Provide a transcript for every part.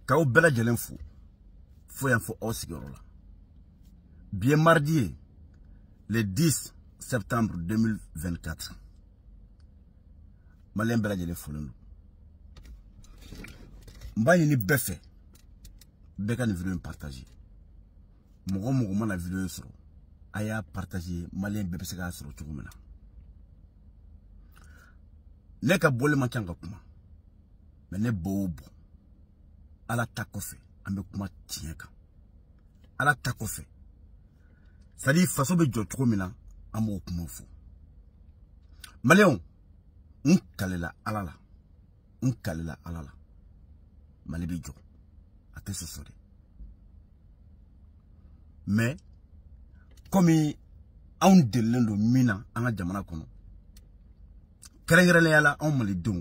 Kao bela jelen fou. Faut un faux osigorola. Bien mardi, le 10 septembre 2024. Malien bela jelen fou. Mbaye ni befe. Beka ni vidéo partager. Mogo mana vidéo sur. Aya partager malien bebe sega sur tugumena. Neka bole manchanga kuma. Mene bobo. Ala takofe. Ambe kuma tienka. Ala takofe. Sadi faso be jo tugumena amo kuma fu. Malien unkalela alala. Unkalela alala. Malibijo. Ate sosore. Mais comme on delendo mina anga jamana kono. Kerengere yala on malidon.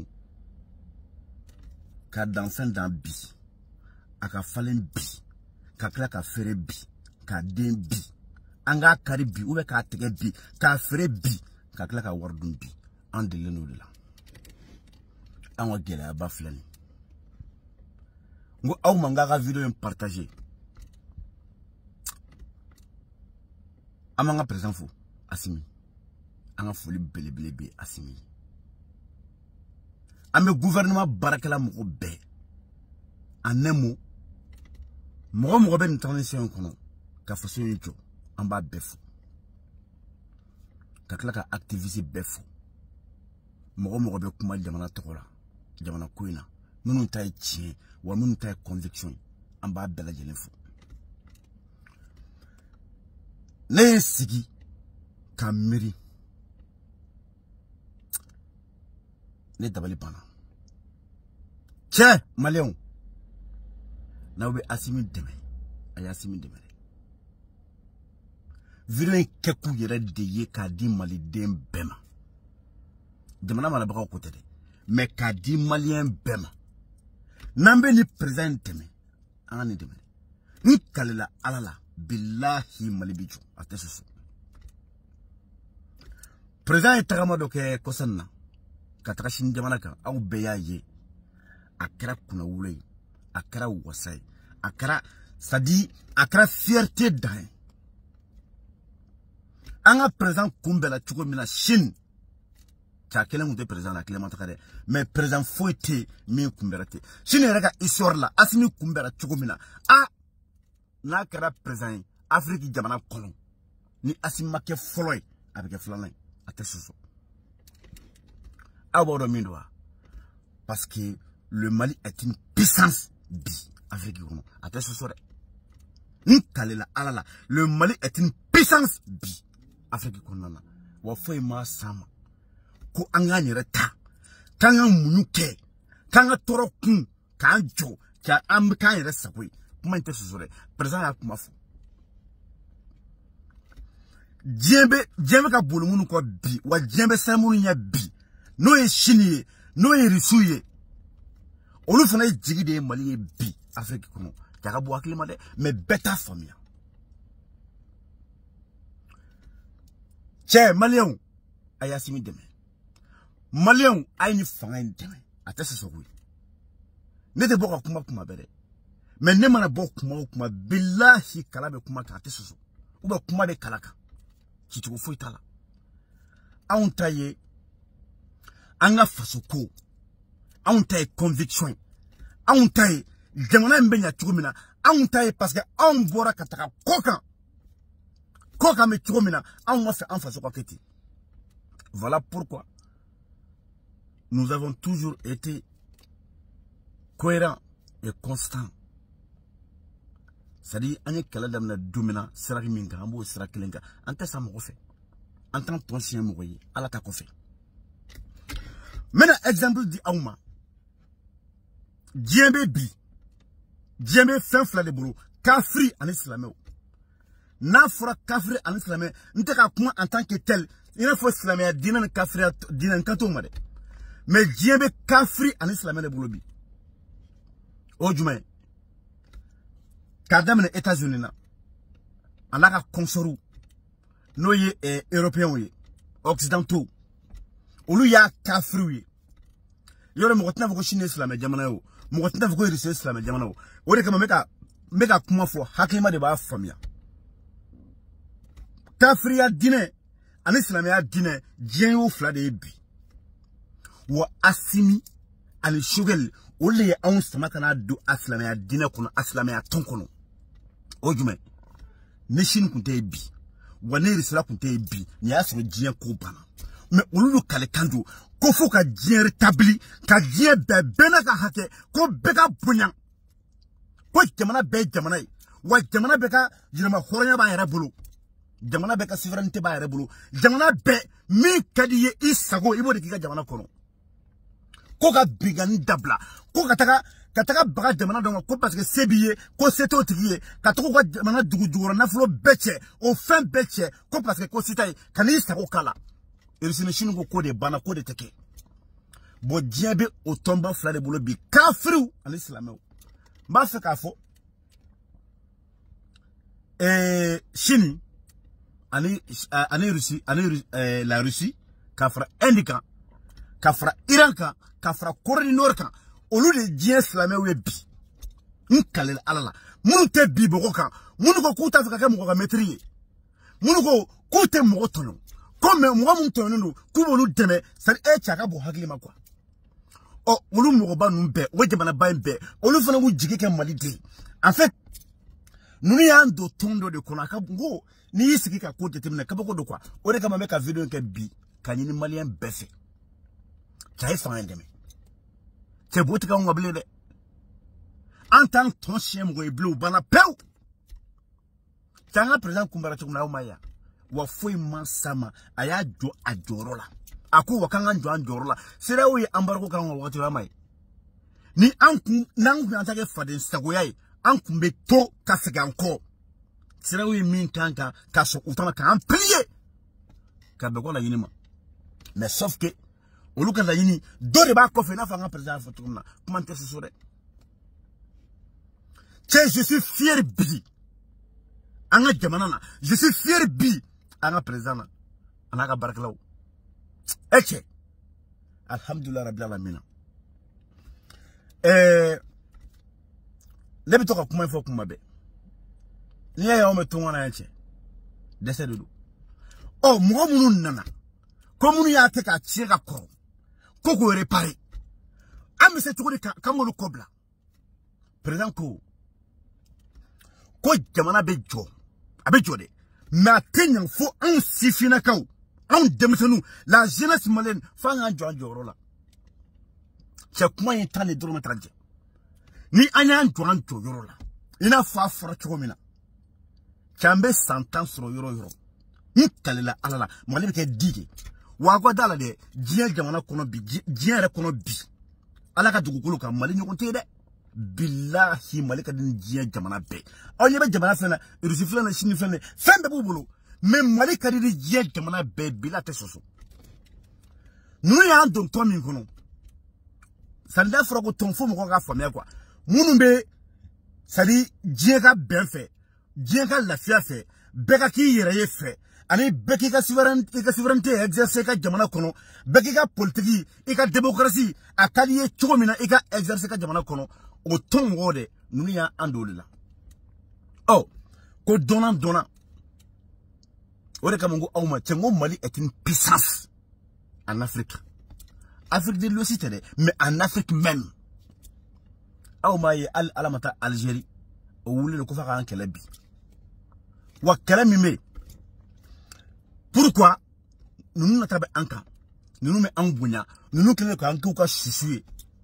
Ka dansen dan bi. Aka falen bi. Ka kla ka fere bi. Ka den bi. Anga kari bi ube ka tege bi. Ka fere bi. Ka kla ka wardun bi. On delendo de la. Anga gela ba flani. Ngo aw manga vidéo partager. Amanga présent fou Assimi. Anga foli belebelebe Assimi. Ame gouvernement barakela moko be. En un mot, moko be une transition kono. Ka faso yito amba befou. Ka kala ka activiste befou. Moko be kuma jamana tokola. Jamana koina. Nous taille tien ou nous taille conviction en bas de la jeunesse. Ne sigi kamiri ne dabali bana. Che Malien na be Assimi deme ay Assimi deme. Vidéo keku yere de ye ka di Mali dem bema. Demana mala baka côté de mais ka di Malien bema. Nambe ni présent deme ani deme. Ni kalela alala billahi malibicho atesusu. Présent etagama doke kosanna katakashin jamanaka au beyaye akara kuna wule akara wasai akara sadi akara fierté d'ain. Anga présent kumbela chuko mina shin cha kele munde présent la kele matakade mais présent faut été mi kumberate shin reka histoire la Assimi kumbera chuko mina a na kara présent Afrique jamana kono ni Assimi make foloy avec flanay atesuso abodo mindoa parce que le Mali est une puissance bi Afrique kono atesuso ni kalela alala le Mali est une puissance bi Afrique kono na wa foi ma sama ko anga nyereta kanga munuke kanga torokun kanjo ka amkan yere sakwe kuma atesuso présent ya kuma fu Djembe ka bolumunu ko bi wa djembe samunu nya bi no e shiniye no e risuye olu fana jigide Mali bi Afrique kono ka bo akilima de mais beta famia che Malien ay Assimi deme Malien ay ni fanga deme atese sokwe ne de boka kuma bere mais ne mana kuma billahi kalabe kuma ka atese so uba kuma de kalaka qui te faut itala. On taille, anga fasoko, on taille conviction, on taille, jamana mbenya chumina, on taille parce que on voit kataka koka me chumina, on va faire en fasoko keti. Voilà pourquoi nous avons toujours été cohérents et constants. C'est-à-dire, on est calé dans la domina, seragi minga, ambo seragi lenga, ante sa mo fait. En tant que ancien mourier, ala ta fait. Maintenant, exemple di Aouma. Djembe bi. Djembe fin fla de boulot. Kafri en islamé. Na fora kafri en islamé. N'teka kuma en tant que tel. Il faut islamé, dinan kafri, dinan kanto made. Mais djembe kafri en islamé de boulot bi. Ojume. Kadam les États-Unis na anaka konsoru no ye européen ye occidentaux olu ya kafri yore mo tina ko shine islam jamana yo mo tina ko irisi islam jamana yo ore kama meka kuma fo hakima de ba famia kafriya dine ani islamia dine jienyo fla de bi wa asimi ani shugel ole ya on samaka na do islamia dine kono islamia tonkono ojume nishin kunte bi wane risala kunte bi ni asro jien ko bana me olulu kale kandu ko fo ka jien rétabli ka jien bena ka hake ko beka bunya ko jamana be jamana wa jamana beka jinama horonya ba yara bulu jamana beka souveraineté ba yara bulu jamana be mi kadiye isago ibo de kika jamana kono ko ka bigani dabla ko kataka baga jamana dongo ko parce que sebiye ko seto tigiye katoko ko jamana dugudugura na flo beche o fin beche ko parce que ko sitai kani isago kala irisine shinu ko de bana ko de teke bo diabe o tomba flade bolo bi kafru al islamou ba fe ka fo Chine ani Russie la Russie kafra Indika kafra Iran kafra Corée du Nord kan olu de dien islamé we bi nkalel alala munu te bi boko kan munu ko kuta fa ka mo ka maîtriser munu ko kute mo tono comme mo mun tono no ku bolu deme sari chaka bo hakili makwa o olu mo ba nu be we jamana ba be olu fana mu jige ke mali de en fait nous y avons do tondo de konaka ngo ni isiki ka kote temna kabako do kwa ore kama meka video nke bi kanyini malien befe chai fande me te botika ngo blede en tant ton chien mo bleu bana pew tanga président kumbara tukuna umaya wa foi mansama aya jo ajorola aku wakanga jo ajorola sira wi ambarko kan wakati wa mai ni anku nangu antake fade sagoyai ankumbe to kasega encore sira wi min kanka kaso utama kan plier ka be ko la yinima mais sauf que oluka la yini do de ba ko fe na fa nga président fotumna comment te sosore je suis fier bi anga jamanana je suis fier bi anga président anga barklaw eche alhamdulillah rabbil alamin lebi toka kuma ifo kuma be niya ya ome tungwana yache dese dudu oh mwa munu nana ko munu ya teka chiega koro koko repare ame se tukuri kangolu kobla président ko jamana be jo de ma tenyan fo an sifina kaw an demetenu la jeunesse malienne fa nga jo rola che kuma yin tane duro matraje ni anya ntuanto yorola ina fa fora chomina chambe santan soro yoro nkalela alala mali ke dige wa godala de jien jamana kono bi jien re kono bi ala ka dugukulu ka mali nyokonte de billahi malika din jien jamana be o yebe jamana fena rusi fena shini fena fembe bubulo me malika din jien jamana be bila te soso nu ya don to min kono sanda fora ko ton fo mo ko ga famia kwa munumbe sadi jega benfe jega lafia fe beka ki yere fe ani beki ka souveraineté exercer ka jamana kono beki ka politique ika démocratie akaliye chomina ika exercer ka jamana kono o ton wode nunia andolila oh ko dona ore kamongo awma chengo Mali est une puissance en Afrique de l'Ouest mais en Afrique même aw maye alamata Algérie o wuli ko fa kan kelebi wa kelemi me pourquoi nous na tabe anka nous me angunya nous kele ko anku ka shushue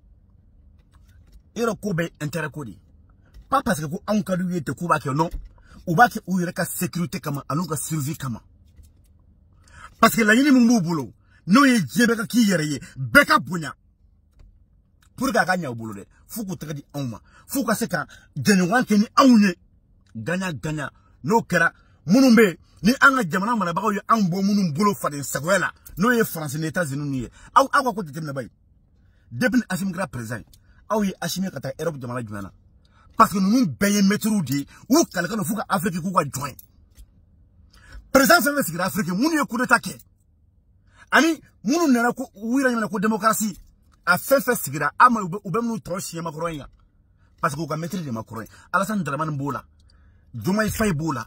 ero ko be intérêt ko di pas parce que ko anka du yete ko ba ke non ou ba ke ou yere ka sécurité kama anu ka survie kama parce que la yini mu bulo no ye jebe ka ki yere ye beka bunya pour que gagner au boulot de fuku tedi auma fuka seka genuwan ke ni aunye ganya no kera munumbe ni anga jamana mala bago yo ambo munum bolo fade sagoela no ye France les États-Unis ni aw akwa ko tetem na bay depuis Assimi Gra président aw ye Assimi kata Europe jamana jumana parce que nous paye metru di ou kalaka no fuka Afrique ku kwa join président c'est le Afrique munu ye coup d'état ke ani munu nana ko wira nyana ko démocratie a fait sigira ama ubemnu troshi makoronya parce que vous maîtrise de Macron. Alassane Dramane Bola, Diomaye Faye Bola,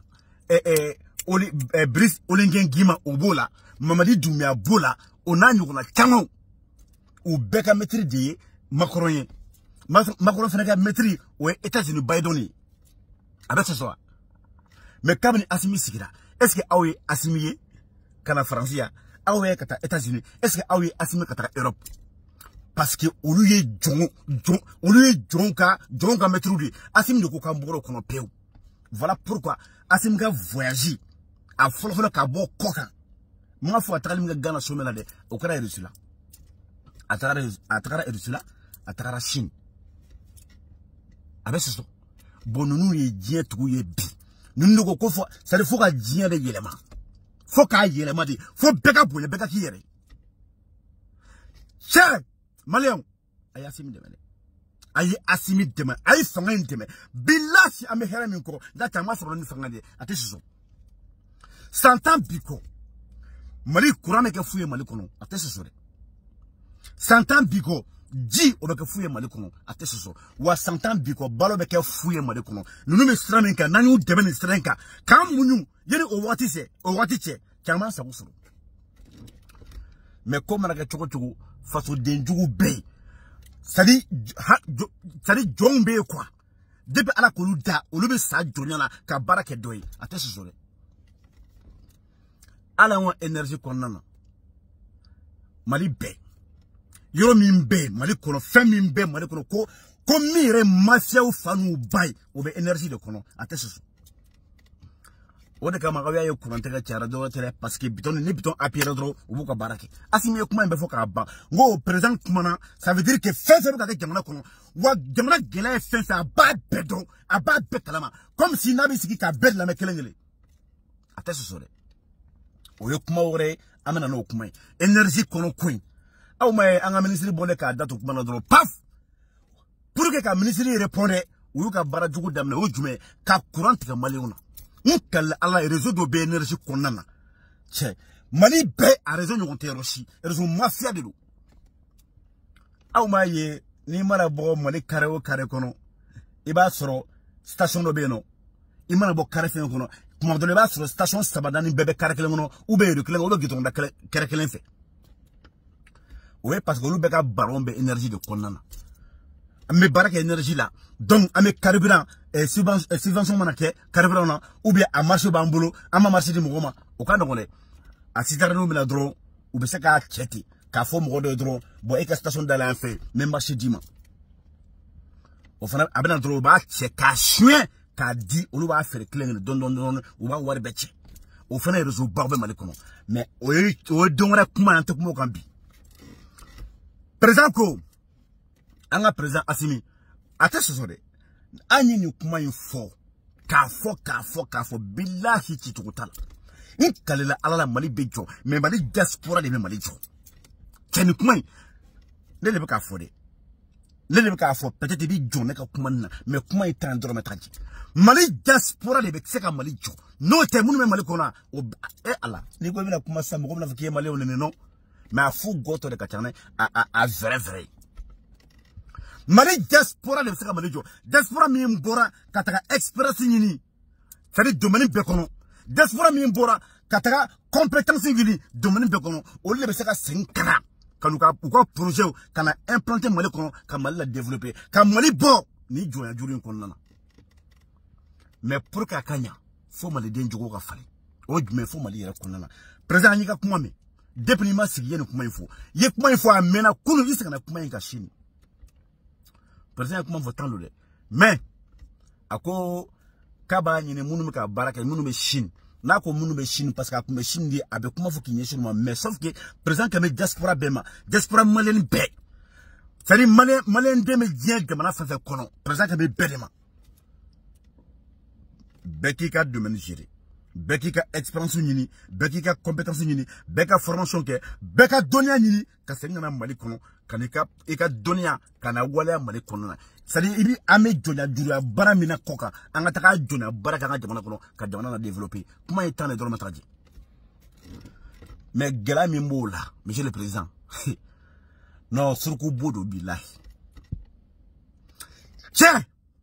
Brice Olingen Guima Obola, Mamadi Doumia Bola, on a nous Tango, ou Beka maîtrise de Macron. Macron fait maîtrise aux États-Unis Biden. Avec ce soir. Mais quand Assimi Sigira, est-ce que Aoué Assimi Kana France, Aoué Kata États-Unis, est-ce que Aoué Assimi Kata Europe? Parce que au lieu de mettre Assim de Kokamboro qu'on peut. Voilà pourquoi Assim a voyagé à Folofolo Kabo Koka. Moi, faut attendre le Ghana Somela de Okara Rusula. Atara Rusula, Atara Chine. Avec ce bon, nous y dien tout y bi. Nous ne go faut, ça faut qu'à dien de yéléma. Faut qu'à yéléma de, faut beka pour les beka qui yéré. Cher! Maléon, aïe Assimi demain. Aïe Assimi demain. Aïe Fangan demain. Bilashi amehera minko. Data ma sur le Fangade. Attention. Santan biko. Mali Kurame ke fouye Mali kono. Attention. Santan biko. Ji obeke fouye Mali kono. Attention. Wa santan biko. Balo beke fouye Mali kono. Nous me stramenka. Nanu demain strenka. Kam munu. Yeni owatise. Owatiche. Kama sa usuru. Mais comme on a choco face au denjou bay. C'est-à-dire, John Bay quoi. Depuis à la coluda, au lieu de ça, Joniana, Kabara Kedoy. Attention. À la énergie qu'on a. Mali Bay. Yomin Bay, Mali Kono, Femin Bay, Mali Kono, comme mire mafia ou fanou bay, ou be énergie de Kono. Attention. Ode kama kawya yo kuranteka chara do tele parce que biton ni biton apira dro ubuka baraki asimi yo kuma mbefo ka ba ngo président kumana ça veut dire que fait ka jamana kono wa jamana gela fait ça ba bedro aba bekalama comme si nabi siki ka bed la mekelengele atese sore o yo kuma ore amana no kuma énergie kono queen aw may anga ministre bonde ka datu kuma dro paf pour que ka ministre répondre o yo ka bara jugu damne o jume ka courant ka maliona Nkal ala réseau de énergie qu'on a. Tchè, Mali bé a raison de monter aussi. Réseau mafia de l'eau. Aoumaye, ni malabo Mali carré au carré kono. Iba sur station de Beno. Imanabo carré fin kono. Comment de l'eba sur station Sabadani bébé carré kono. Ou bé de clé ou de guiton de carré fait. Oui, parce que nous béka baron bé énergie de konana. Mais barak énergie là. Donc, à mes carburants, subvention manake, carburant, ou bien à marché bambolo, à ma marché de Mouroma, au cas d'on est. À Citarano Miladro, ou bien c'est qu'à Tcheti, qu'à Fom de Dro, bon, et qu'à station d'aller fait, même marché Dima. Au final, à Benadro, bah, c'est qu'à chien, qu'à dit, ou va faire clé, don, ou va voir betche. Au final, il résout barbe malikono. Mais, oui, on a comment un truc mokambi. Présent ko, anga présent Assimi. Attention, Anyi ni kuma info. Kafo, billahi chitotal. Ni kalela alala Mali bejo, mais Mali diaspora de Mali jo. Tchani kuma, ne lebe ka fode. Ne lebe ka fode, peut-être bi jo ne ka kuma na, mais kuma est en droit metraji. Mali diaspora de Bexeka Mali jo. No te munu me Mali kona. Allah, ni ko mina kuma sa mo ko na fakiye Mali on non. Mais a fou goto de katane a vrai. Mali diaspora le sera Mali jo. Diaspora mi mbora kataka expérience nyini. C'est domaine bekono. Diaspora mi mbora kataka compétence nyini domaine bekono. O le sera 5 ans. Kanuka pourquoi projet kana implanter Mali kono ka Mali la développer. Ka Mali bo ni jo ya juri kono na. Mais pour ka kanya faut Mali den jogo ka fale. O mais faut Mali yera kono na. Président nyika kuma me. Depuis ma sigiye kuma info. Ye kuma info amena kunu isa na kuma inka Chine. Président comment votant le mais ako kaba nyine munu ka baraka munu be Chine na ko munu be Chine parce que ko me Chine di abe comment faut qu'il y ait mais sauf que président que me diaspora bema diaspora malien be c'est dire malien de me dien de mana fa kono président que me bedema beki ka domaine géré beki ka expérience nyini beki ka compétence nyini beka formation ke beka donia nyini ka senga na Mali kono kanika eka donia kana wala Mali kono na sadi ibi ame jonya dura bara mina koka anga taka jonya bara ka jamana kono ka jamana na développer comment étant les droits traduits mais gela mi mola monsieur le président non surku bodo billahi tiens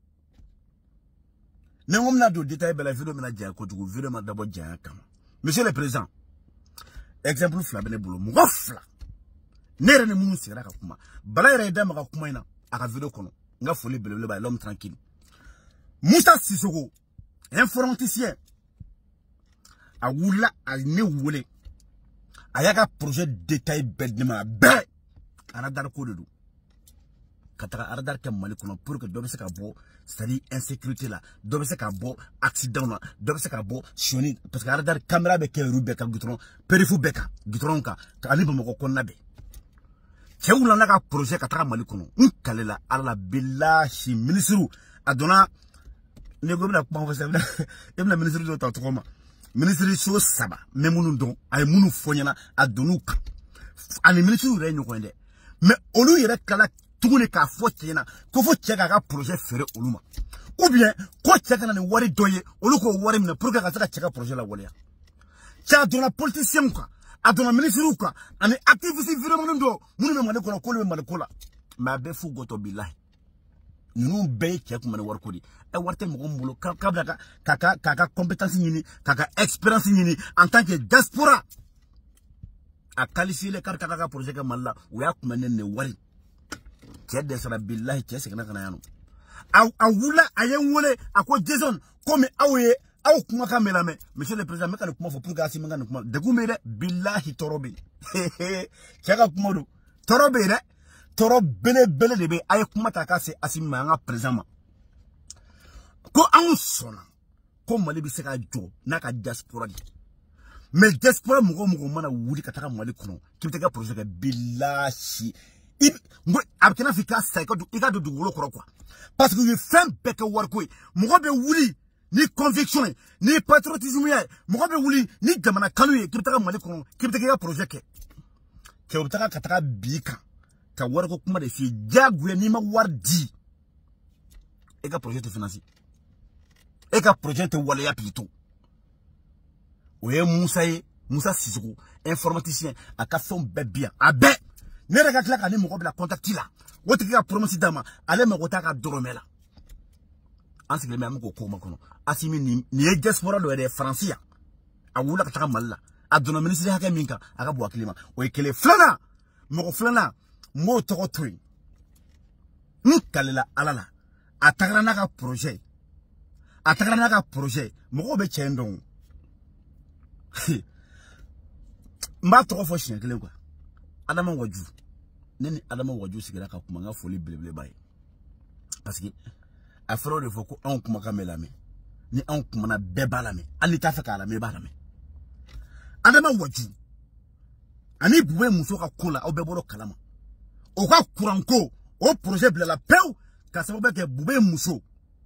ne ngom na do détail bela vidéo mena dia ko tugu vidéo ma d'abord dia kam monsieur le président exemple fla bene bolo mo fla nere ne munu sigara ka kuma bala yere da maka kuma ina aka vidéo kono nga foli belebele ba l'homme tranquille Moussa Sissoko informaticien a wula a ne wole ayaka projet détail bedema be aradar ko de do kataka aradar ke mali kono pour que dobe se ka bo c'est-à-dire insécurité là dobe se ka bo accident là dobe se ka bo sioni parce que aradar caméra be ke rube ka gutron perifu beka gutron ka ani bo mako konna be kewula na ka projet kataka mali kono nkalela ala billahi ministre adona ne gomna kuma fa sabna emna ministre do tatoma ministre so saba memunu don ay munu fonyana adonuka ani ministre re nyoko ende mais olu yere kala tugune ka fo tiena ko fo cheka ka projet fere oluma ou bien ko cheka na wari doye olu ko wari mina pour que ka saka cheka projet la wolia cha dona politicien ka adona ministre ka ani activiste vraiment ndo munu me mane ko ko le mane ko la ma be fu goto billahi nous be check mane war ko di e warte mo ngolo kabla kaka compétence nyini kaka expérience nyini en tant que diaspora a qualifier les cartes kaka projet ka malla o ya kuma ne wari tiede sara billahi tiese kana kana yano awula ayen wole ako Jason comme awe aw kuma ka melame monsieur le président meka kuma fo pour ga simanga kuma de gumere billahi torobe tiaka kuma do torobe de toro bele de be ay kuma ta ka se asimma nga président ma ko an sona ko mali bi se ka jo na ka diaspora di mais diaspora mugo mana wuli ka taka mali kono kibiteka projet ka billahi ngo abkena fika saiko du iga du wolo koro quoi parce que il fait beke work mugo be wuli ni conviction ni patriotisme ya mugo be wuli ni jamana kanu ye kibiteka mali kono kibiteka projet ke kibiteka kataka bika ka warko kuma de fi jagwe ni ma wardi e ka projet financier e ka projet wala ya plutôt oye Moussa Sissoko informaticien aka fon bebia abe ne rega klaka ni mo ko bla contacti la wote ka promotion dama ale ma ko ta ka doromela ansigle me amko ko makono asimi ni diaspora do de francia awula ka ta malla adona ministre haka minka aka bo akilima o ekele flana mo flana mo to twin nkalela alala atagara na ka projet mo be chendon mba to fo shin kele kwa adama waju neni adama waju sigira ka kuma nga foli blebele bay parce que afro de foko on kuma kamela me ni on kuma na bebala me ani ta fa kala me bala me adama waju ani buwe muso ka kola o beboro kalama o ka kuranko o projet blela pew ka sababu ke buwe muso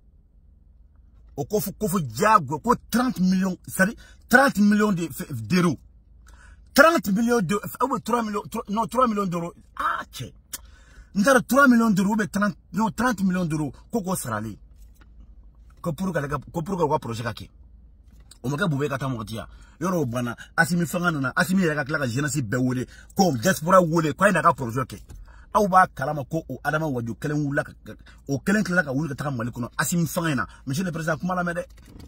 o kofu diago ko 30 millions c'est 30 millions d'euros 30 millions de 3 millions d'euros ah che ndara 3 millions d'euros be 30 millions d'euros koko sarali ko pour ka projet kake o maka bube ka tamotia yoro bana asimi fangana na asimi ya ka la jeunesse be wole ko diaspora wole ko ina ka projet ke aw ba kalama ko o adama waju kelen wula o kelen kala ka wula ka ta mali kono asimi fangana monsieur le président kuma la mede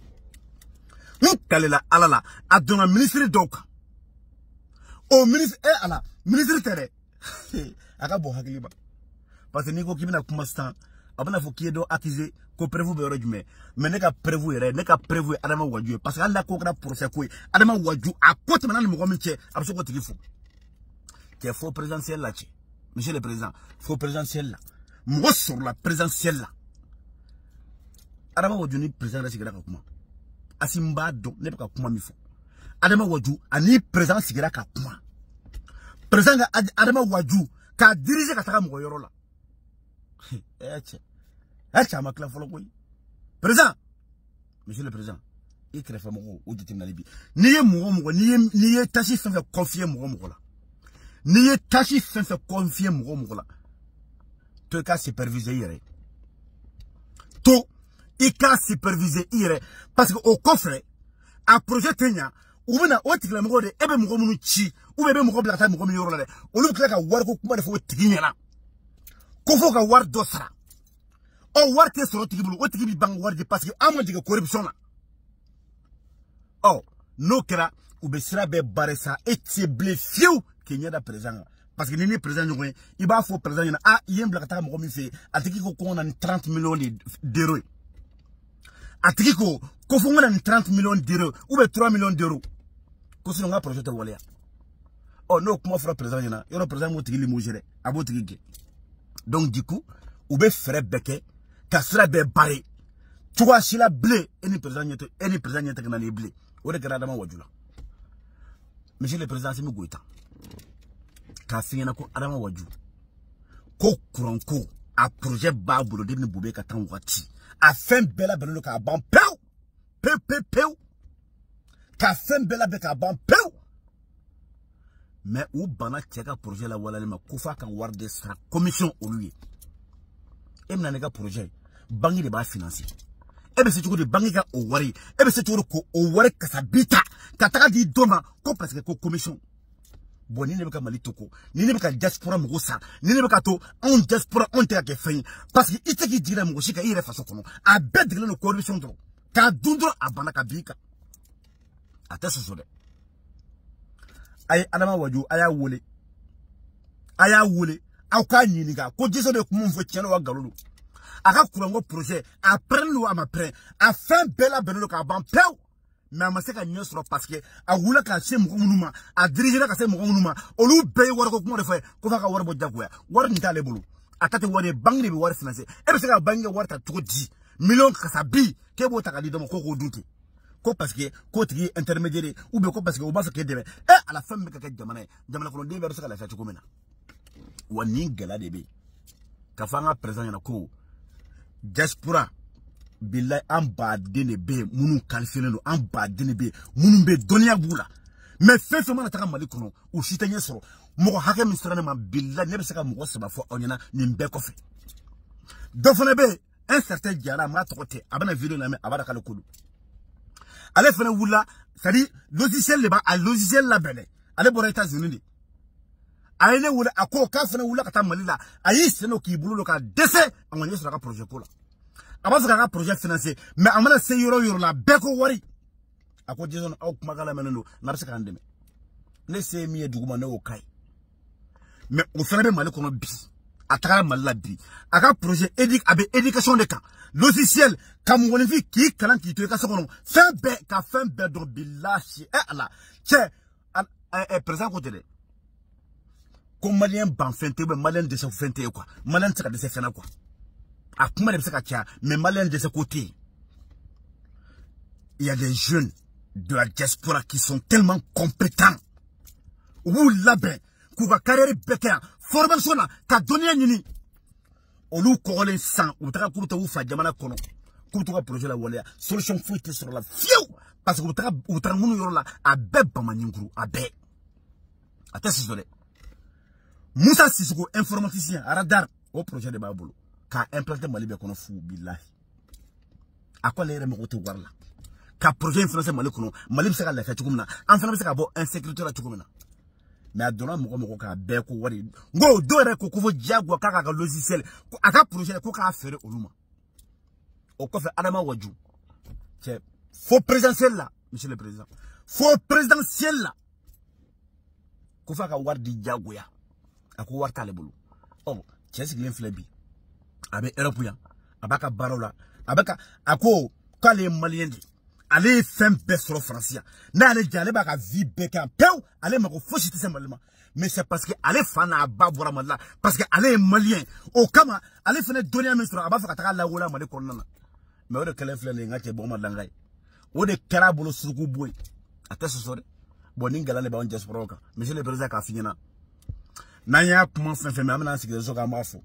kalela alala adona ministre doka o ministre ala ministre tere aka bo hakiliba parce que ni ko kibina kuma stan abana fo kiedo accusé ko prévu be rojume mais ne ka prévu adama waju parce que alla ko kra procès ko adama waju a côté manal mo gomiche abso ko tigifo ke faux présidentiel là monsieur le président faux présidentiel là mo sur la présidentielle là adama waju ni président la sigara ka kuma asimba do ne ka kuma mifo adama waju ani président sigara ka kuma président adama waju ka diriger ka taka mo yoro la echa makla folo koy président monsieur le président il crée fa mo o ditim na libi niye mo niye tachi fa confier mo la niye tachi fa confier mo la to ka superviser yere to il ka superviser yere parce que au coffre a projet tenya ou bena o tikla mo de ebe mo munu chi ou bien moko blata moko mi yoro la de olu kila ka war ko kuma de fo tigi nyana ko fo ka war do sara o war te soro tigi bulu o tigi bi bang war de parce que amon diga corruption na oh no kera ou be sira be baresa et blé fiu ki nyada président parce que ni président ñoy il va faut président na ah yem blaka ta moko mi fe atiki ko on a 30 millions d'euros atiki ko fo ngana 30 millions d'euros ou be 3 millions d'euros ko sino nga projet wala oh no kuma fera président yana yoro président mo tigi limogere abo tigi donc du coup ou be frère beke ka sira be bare tu vois si la blé eni président nyete kana ni blé o de grada ma wajula monsieur le président c'est mi goita ka fingena ko adama waju ko kuranko a projet babulo de ni bobe ka tan wati a fin bela belo ka ban peu ka fin bela be ka ban peu mais ou bana tcheka projet la wala ma kufa kan warde sa commission au lui e mna nega projet bangi de ba financer e be se tuko de bangi ka o wari e be se tuko ko o wari ka sabita ka taka di doma ko parce que ko commission bon ni ne be ka mali toko ni ne be ka diaspora mo sa ni ne be ka to on diaspora on te ka fein parce que ite ki dira mo shika ire faso kono a bedre no corruption dro ka dundro abana ka bika atese so de ay adama waju aya wole aw ka nyiniga ko jiso de kumu fo tieno wa galulu aka kurango projet après lo amapre a fin bela benolo ka ban pew mais amaseka nyosro parce que a wula ka se mo munuma a diriger ka se mo munuma olu be war ko kuma de fa ko fa ka war bo jagoya war ni tale bulu atate wore bangi bi war financer e be se ka bangi war ta tuko 10 millions ka sabi ke bo ta ka di do ko dunte ko parce que ko tigi intermédiaire ou bien ko parce que o ba fa ke debe à la fin me ka jamana ko de be se ka la fa tuko mena wani gala de be ka fa nga président yana ko diaspora billahi an ba dene be munu kalfelen do an ba dene be munu be donia bula mais fefe mana taka mali kono o shitanye soro moko hake ministre ma billahi ne be saka moko seba fo onyana ni mbe kofe do fana be un certain diara ma tokote abana video na me abada kala kodu ale fana wula c'est-à-dire logiciel le ba a logiciel la bene ale bora États-Unis ayene wula ako ka fana wula kata mali la ayi seno ki bulu ka dese amanye sura ka projet ko la aba sura ka projet financier mais amana se yoro la beko wari ako jeson aw kuma kala menendo na bisa kan deme ne se mi eduguma ne o kai mais o fana be mali kono bi ataka mali la bi aka projet éducation de cas logiciel kam woni fi ki kalan ki to ka sokono fin be do billahi ala che président ko tele ko malien ban fente be malien de se fente quoi malien de se fena quoi a kuma de se ka tia mais malien de ce côté il y a des jeunes de la diaspora qui sont tellement compétents ou là-bas ku ka carrière beka formation na ka donner nyini olu ko le sang ou taka ku to fa jamana kono ku to ka projet la wala solution fuite sur la fiu parce que ou taka munu yoro la abe bamanyinguru abe atese sole Moussa Sissoko informaticien radar au projet de Babolo ka implanté Mali be kono fu billahi akwa lere mo to warla ka projet financé Mali kono Mali se ka la fa tukumna en fait se ka bo insécurité la tukumna mais adona mo ka be ko wari ngo do re ko fo jagwa ka logiciel aka projet ko ka faire oluma o ko fe adama waju c'est faux présidentiel là monsieur le président faux présidentiel là ko fa ka wardi jagwa ako warta le bulu oh chesi glen flebi abe européen abaka barola abaka ako kale malien di ale fem besro français na ale jale baka vie beka pew ale mako foshi tise malima mais c'est parce que ale fana babura malla parce que ale malien o kama ale fene donia ministre aba faka taka la wola mali konnana mais o de kele flele ngate bo madangay o de karabolo suku boy atese sore boni ngala le ba on diaspora ka monsieur le président ka finyana nanya kuma fenfe me amana sikire so ka mafo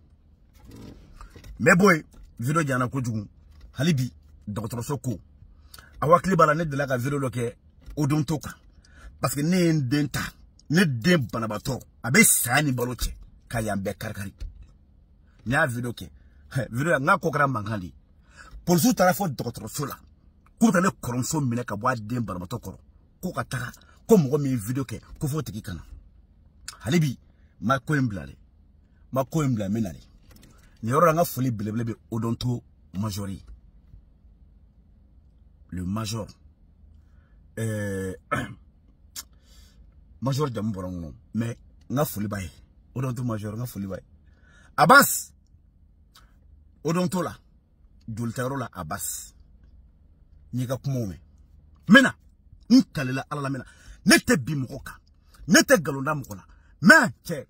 me boy video jana ko jugu halibi docteur Soko awakli bala ne de la ka video loke odontoka parce que ne ndenta ne dem banabato abe sani baloche kayambe karkari nya video ke video nga ko kra mangandi pour sous tarafo docteur Sola ko tane koronso mine ka bwa dem banabato koro ko ka taka ko mo mi video ke ko fo tiki kana Halibi ma ko emblale ma ko embla menale ni yoro nga foli belebele odonto majori le major major de mborongo mais nga foli baye odonto major nga foli baye Abbas odonto la jultaro la Abbas ni ka kumome mena nkalela ala mena nete bi moka nete galonda mokola mais che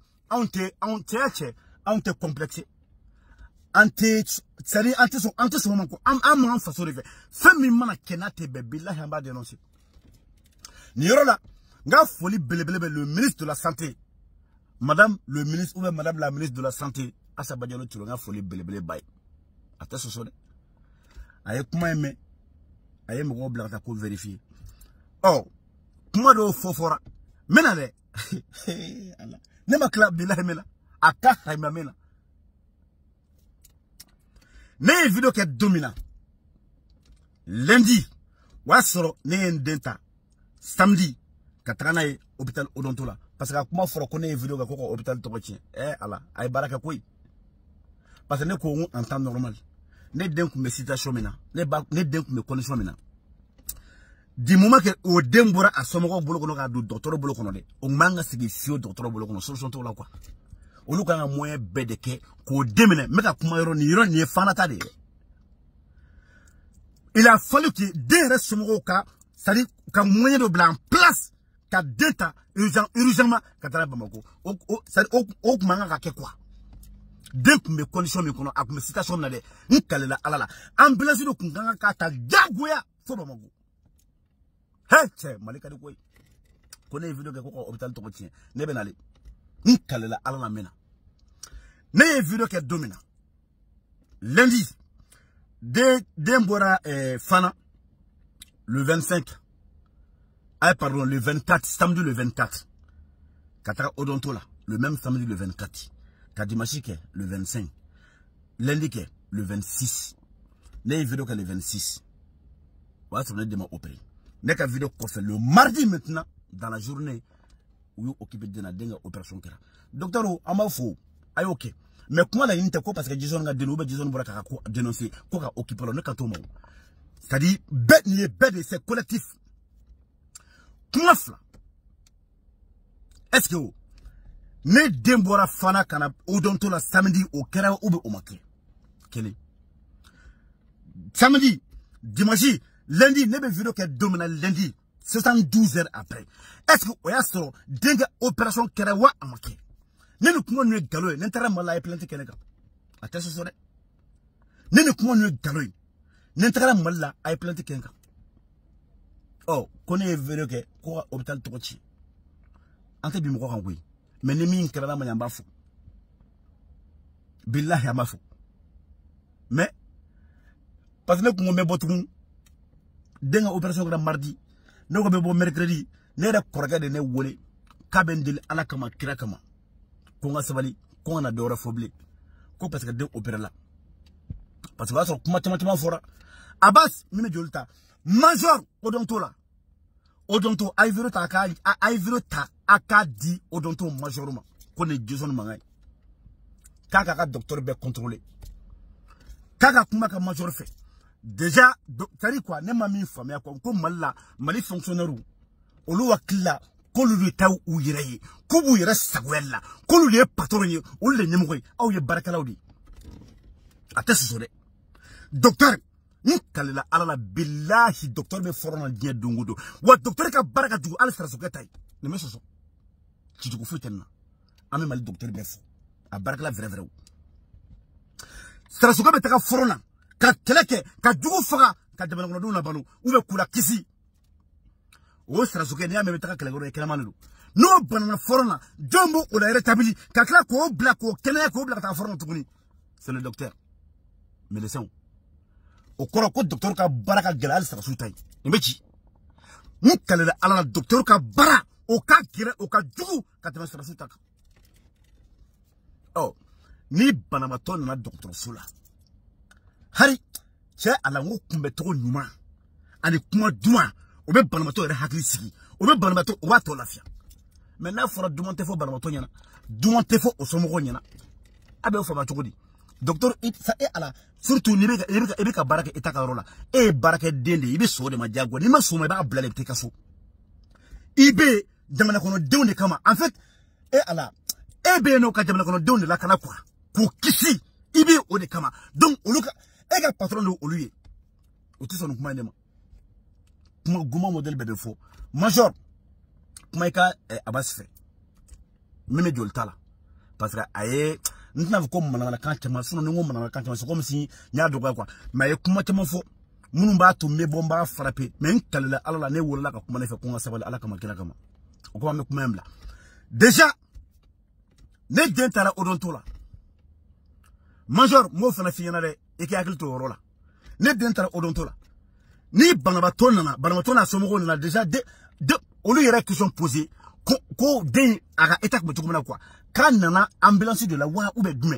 ante complexé ante so manko am façon de faire femme mana kenate be billahi amba dénoncer ni yorola nga foli belebele le ministre de la santé madame le ministre ou madame la ministre de la santé Assa Badialo Turo nga foli belebele bay ata so so de aye kuma eme aye mo blata ko vérifier oh kuma do fofora mena de Allah nema club billahi mena aka hayma mena ne video ke domina lundi wasoro ne ndenta samedi katana hôpital odontola parce que kuma foro ko ne video ga ko hôpital to ko ala ay baraka koy parce que ne ko en temps normal ne den ku me situation mena ne den ku me condition mena du moment que o dembora a somo bolo kono ka do docteur bolo kono de o manga sigi fio docteur bolo kono solution to la quoi o lu ka moyen bedeke ko demene meka kuma yoro ni fanata de il a fallu que des restes somo ka c'est-à-dire ka moyen de blanc en place ka data urgentement ka tara Bamako o manga ka ke quoi dès que mes conditions me kono ak me situation na de nkalela alala ambulance do kunganga ka ta jagoya fo Bamako hey che malika de koy kone video ke ko hôpital to ko tien ne benale nkalela alala mena ne video ke domina lundi Dembora Fana le 25 pardon le 24 samedi le 24 Katara Odontola le même samedi le 24 Kadimashike le 25 lundi ke le 26 ne video ke le 26 wa so ne dema opéré ne ka video ko fait le mardi maintenant dans la journée où you occupé de la dengue opération kera docteur amafo ay OK mais comment la unité ko parce que Jason nga dénoué Jason bora ka ko dénoncer ko ka occupé le ka to mo c'est-à-dire bête ni bête c'est collectif comment fla est-ce que ne Dembora Fana kana odonto la samedi au kera ou au matin quel samedi dimanche lundi ne be vidéo que domina lundi 72 heures après est-ce que oya so dengue opération kera wa amake nene kuma nu galo ne ntara mala plainte keneka attention so de nene kuma nu galo ne ntara mala ay plainte keneka oh connaît vidéo que ko hôpital to ci ante bi mo ko kan koy mais ne mi kera na manyamba fu billahi amafu mais parce que ko me botum denga opération gra mardi ne ko be bo mercredi ne da korga de ne wole kabendil ala kama kira kama ko nga sabali ko na dora foble ko parce que de opérer là parce que va so kuma tama fora Abbas mime jolta major odonto ay vero ta aka di odonto majoruma ko ne Jason mangay kaka ka docteur be contrôler kaka kuma ka major fait déjà tari quoi ne ma mi famia ko malla mali fonctionnaire olu wakilla ko lu taw u yirayi ko bu yira sagwella ko lu le patron yi o le nyemgoy aw ye barakalaudi atese so de docteur ni kalila alala billahi docteur be forona die dungudo wa docteur ka baraka du al sara so ketay ne me so ci du ko futenna ame mal docteur be fo a barakala vrai sara so ka be ta forona ka teleke ka dugu faga ka debana ngono na balu ube kula kisi o sara so ke ne ame ta ka kala kala manu no banana forona jombo o la rétabli ka kala ko black ko kene ko black ta forona tuguni c'est le docteur médecin o koro ko docteur ka baraka galal sara su tay imbeji ni kala ala docteur ka bara o ka gira o ka dugu ka debana sara su taka oh ni banama ton na docteur sula hari che ala ngo kumbe to nyuma ani kuma duma obe banamato re hakri sigi obe banamato wa to lafia Maintenant, il faudra demander faux Banamatoniana. Demander faux au Somoroniana. Abe au Famachogodi. Docteur, ça est à la. Surtout, Nebeka Baraka et Takarola. Et Baraka Dende, il est sur de Madiago. Nima Soumeba Blale Tekasso. Ibe, Jamanakono Donde Kama. En fait, et à la. Ebe no ka Jamanakono Donde la Kanakwa. Pour Kisi. Ibe Ode Kama. Donc, Oluka. Ega patron de Oluye. Oti son kuma ndema. Kuma guma model bebe fo. Major. Kuma eka abas fe. Meme joltala. Parce que aye n'avons comme manana kan chama suno ngo manana kan chama comme si nya dogo quoi. Mais kuma chama fo. Munu ba to me bomba frapper. Mais kalala ala ne wola ka kuma ne fe ko sabal ala kama kila kama. O kuma me kuma mbla. Déjà ne dentara odontola. Major mo fana fi yana de e ki akil to rola. Ne dentara odontola. Ni banabatona somogo na déjà de au lieu de question posée ko den aga état ko tukumana quoi. Quand nana ambulance de la wa ou be dume.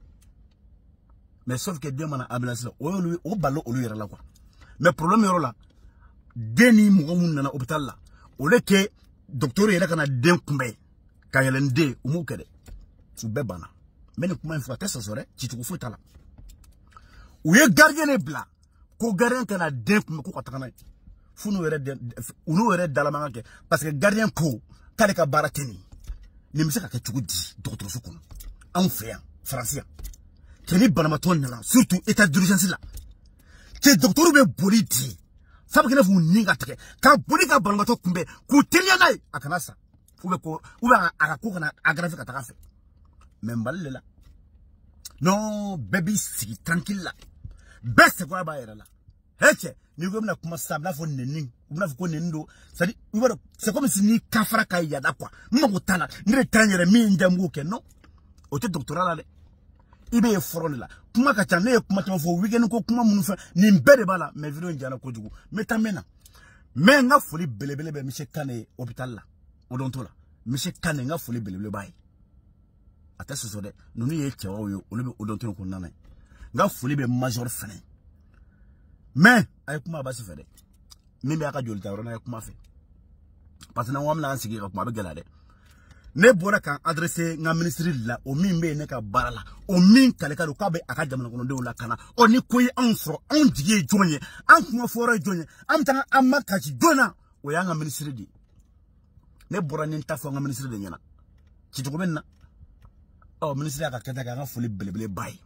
Mais sauf que den mana ambulance là o ballo au lieu là quoi. Mais problème yoro là deni mo mun nana hôpital là. Au lieu que docteur yera kana den kumbe ka yelende umu kede. Su be bana. Mais ne kuma faut que ça sore ci tu ko fota là. Ou ye gardien ne bla. Ko gardien kana den kumbe ko takana. Funu were dalamanga ke parce que gardien ko kale ka barateni. Ni misaka ke tugudi docteur sukun. En fait français. Keni banamaton na surtout état d'urgence là. Que docteur be boliti. Sabu kena fu ninga teke. Ka boli ka banamato kumbe ku telia nai akanasa. Ube akako kana aggrave ka takafe. Memballe là. Non, baby si tranquille là. Best quoi ba era là. Heche, ni go mna kuma sabla fo nenin. Mna fo nendo. C'est comme si ni kafara kai ya da quoi. Mmo tala, ni retanyere mi ndamgo ke non. Ote doctoral là. Ibe forol là. Kuma ka chane kuma tama fo weekend ko kuma munu fa ni mbede bala me video njana ko jugu. Metamena. Me nga foli belebele be monsieur Kane hôpital là. Odonto là. Monsieur Kane nga foli belebele bay. Ata so de nunu ye chewa yo olobe odonto ko nana. Nga foli be major fene. Mais ay kuma ba se fede. Mimi aka jolta rona ay kuma fe. Parce que na wamla ansigi ka kuma be gelade. Ne bora kan adresser nga ministre la o min be ne ka barala o min kale ka do ka be aka jamana kono de la kana o ni koyi anfro on dige jonye an kuma foro jonye am tanga amaka ci dona o ya nga ministre di ne bora ni ntafo nga ministre de nyana ci to ko benna o ministre aka keta ka nga fuli belebele bay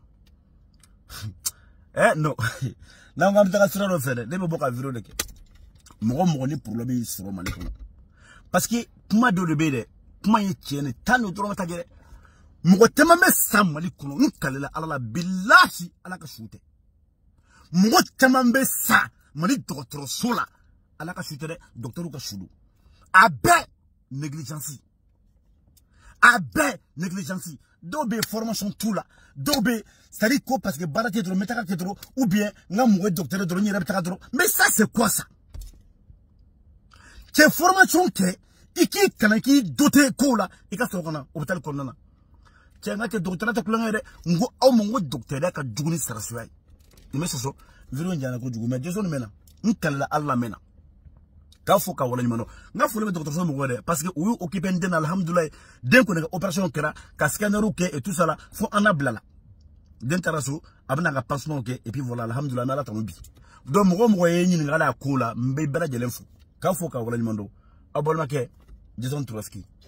no na ngam taka sura no fede de be boka viro de ke mo ni problème suro mani kono parce que kuma do de be de kuma ye tiene tanu doro mata gere mugo tema me samali kono nkalela ala billahi ala ka shute mugo tema me sa mani docteur sola ala ka shute de docteur ka shudu abe négligence dobe formation tout là dobe c'est quoi parce que barate trop metaka trop ou bien nga mugo docteur doro ni rabta doro mais ça c'est quoi ça c'est formation que iki kanaki dote kola ika sokona hôpital konnana tianga ke docteur ta kulanga ngo aw mo docteur ka juguni sarasuay ni mesoso viro njana ko jugu mais jeso mena nkalla alla mena ka foka wala nyimano nga fole me docteur so mo gode parce que ou occupé den alhamdoulillah den ko opération kera ka scanner ke et tout ça là faut en ablala den taraso abna nga pansement ke et puis voilà alhamdoulillah na la tamubi do mo ye nyi ngala kola mbe bela jelenfu ka foka wala nyimando abol make Jason Trotsky